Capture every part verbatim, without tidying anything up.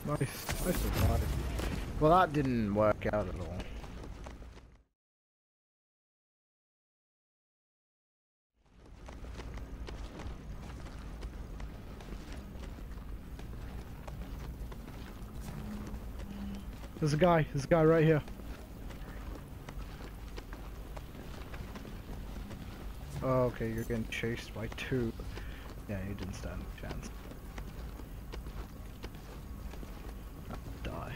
Nice. I survived. Well, that didn't work out at all. There's a guy. There's a guy right here. Oh, okay, you're getting chased by two. Yeah, you didn't stand a chance. I'll die.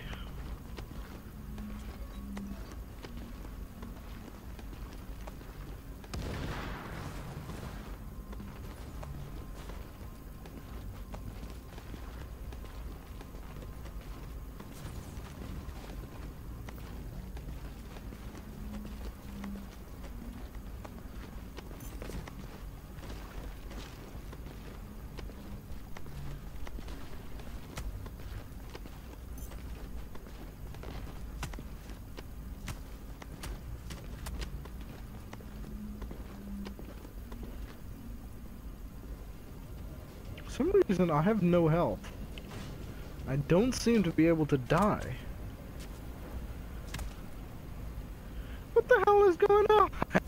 For some reason, I have no health. I don't seem to be able to die. What the hell is going on?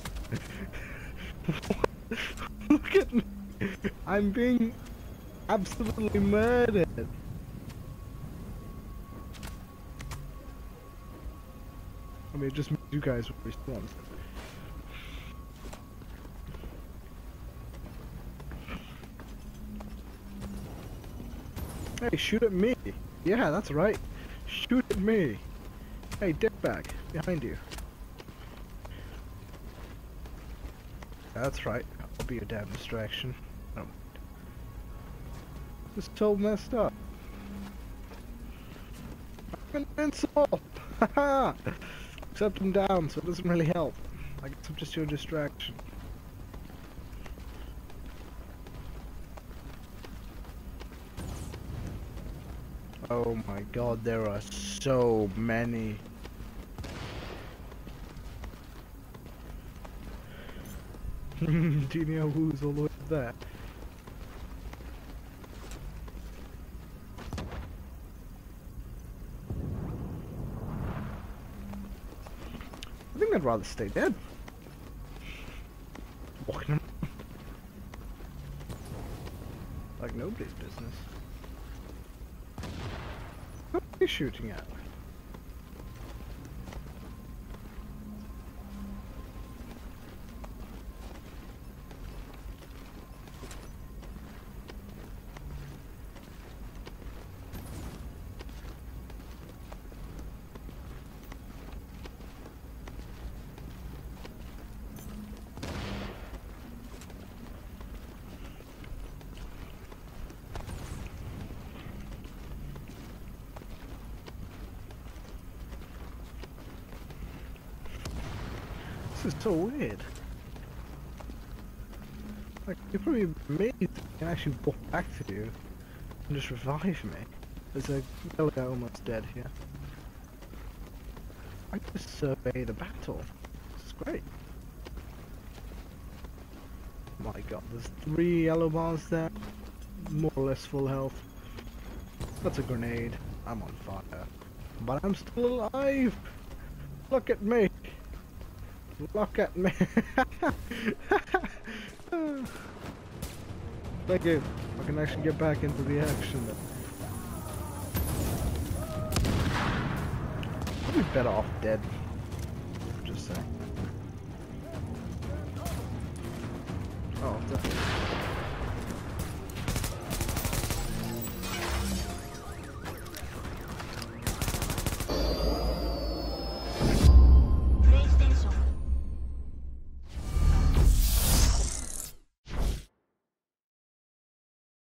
Look at me. I'm being absolutely murdered. I mean, it just means you guys will respawn. Hey, shoot at me! Yeah, that's right. Shoot at me! Hey, dickbag, behind you. That's right. I'll be a damn distraction. Oh. This is so messed up. I'm an insult! Haha! Except I'm down, so it doesn't really help. I guess I'm just your distraction. Oh my god, there are so many. Do you know who's all the way there? I think I'd rather stay dead. Walking around like nobody's business. What are you shooting at? This is so weird. Like, you're probably amazed that I can actually walk back to you and just revive me. There's a yellow guy almost dead here. I can just survey the battle. This is great. My god, there's three yellow bars there. More or less full health. That's a grenade. I'm on fire. But I'm still alive! Look at me! Look at me! Thank you. I can actually get back into the action. I'd be better off dead. Just saying. Oh, definitely.